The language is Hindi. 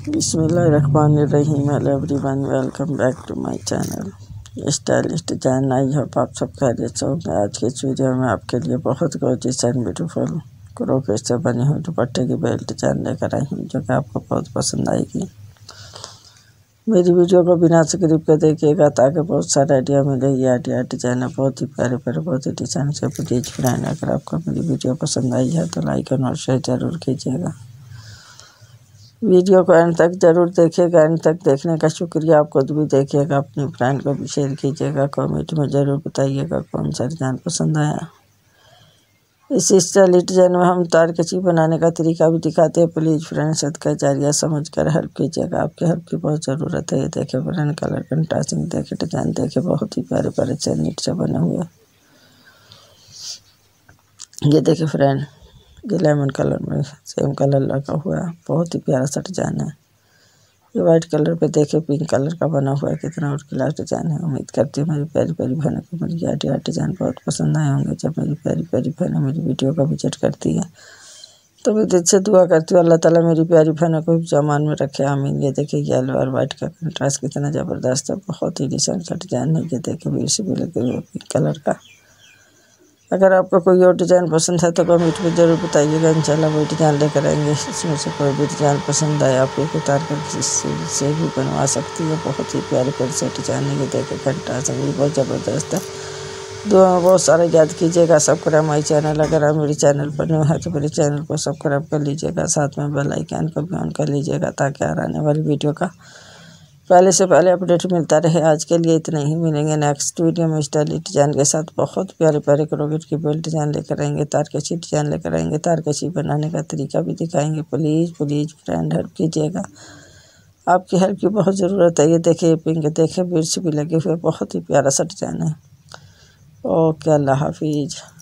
बिस्मिल्लाहिर्रहमानिर्रहीम। Hello everyone, welcome back to my channel stylish design. I hope आप सब खैरियत से होंगे। आज के इस वीडियो में आपके लिए बहुत गॉर्जियस एंड ब्यूटीफुल क्रोकेट से बनी हुई दुपट्टे की बेल्ट डिजाइन लेकर आई हूँ, जो कि आपको बहुत पसंद आएगी। मेरी वीडियो को बिना स्क्रिप्ट के देखिएगा ताकि बहुत सारा आइडिया मिले। ये आइडिया डिजाइन है बहुत ही प्यारे प्यारे, बहुत ही डिजाइन से प्लीज फ्रेंड, अगर आपको मेरी वीडियो पसंद आई है तो लाइक और शेयर जरूर कीजिएगा। वीडियो को एंड तक जरूर देखिएगा। एंड तक देखने का शुक्रिया। आप खुद भी देखिएगा, अपनी फ्रेंड को भी शेयर कीजिएगा। कमेंट में ज़रूर बताइएगा कौन सा डिज़ाइन पसंद आया। इस स्टाइलिश डिज़ाइन में हम तार कची बनाने का तरीका भी दिखाते हैं। प्लीज़ फ्रेंड सदका जारिया समझ कर हेल्प कीजिएगा, आपकी हेल्प की बहुत ज़रूरत है। ये देखे फ्रेंड, कलर कंट्रास्टिंग देखे, डिज़ाइन देखे, बहुत ही प्यारे प्यारे से नीट से बने हुए। ये देखे फ्रेंड, ये लेमन कलर में सेम कलर लगा हुआ है, बहुत ही प्यारा सा डिज़ाइन है। ये वाइट कलर पे देखे पिंक कलर का बना हुआ है, कितना और क्लास डिज़ाइन है। उम्मीद करती हूँ मेरी प्यारी प्यारी बहनों को मेरी आइडिया डिज़ाइन बहुत पसंद आए होंगे। जब मेरी प्यारी प्यारी बहनें मेरी वीडियो का विजिट करती है तो मैं दिल से दुआ करती हूँ अल्लाह ताला मेरी प्यारी बहनों को जमान में रखे, आमीन। ये देखिए येलो और वाइट का कंट्रास्ट कितना ज़बरदस्त है, बहुत ही डिसेंट सा डिज़ाइन है। ये देखिए वीर से भी लगे हुए पिंक कलर का। अगर आपको कोई और डिज़ाइन पसंद है तो कमेंट में ज़रूर बताइएगा, इंशाल्लाह वही डिज़ाइन लेकर आएंगे। इसमें से कोई भी डिज़ाइन पसंद आए आप एक उतार कर किसी से भी बनवा सकती है। बहुत ही प्यारे प्यारे से डिज़ाइन है। ये देखे कंट्रास्ट भी बहुत ज़बरदस्त है। दुआ में बहुत सारा याद कीजिएगा। सब्सक्राइब माई चैनल, अगर आप मेरे चैनल पर न्यू है तो मेरे चैनल को सब्सक्राइब कर लीजिएगा। साथ में बेल आइकन को भी ऑन कर लीजिएगा ताकि आने वाली वीडियो का पहले से पहले अपडेट मिलता रहे। आज के लिए इतना ही, मिलेंगे नेक्स्ट वीडियो में स्टाइलिश डिज़ाइन के साथ। बहुत प्यारे प्यारे क्रोकेट की बेल्ट डिज़ाइन लेकर आएंगे, तार कशी डिज़ाइन लेकर आएंगे, तार कशी बनाने का तरीका भी दिखाएंगे। प्लीज़ फ्रेंड हेल्प कीजिएगा, आपकी हेल्प की बहुत ज़रूरत है। ये देखिए पिंक देखे बीड्स भी लगे हुए, बहुत ही प्यारा सा डिज़ाइन है। ओके, अल्लाह हाफिज़।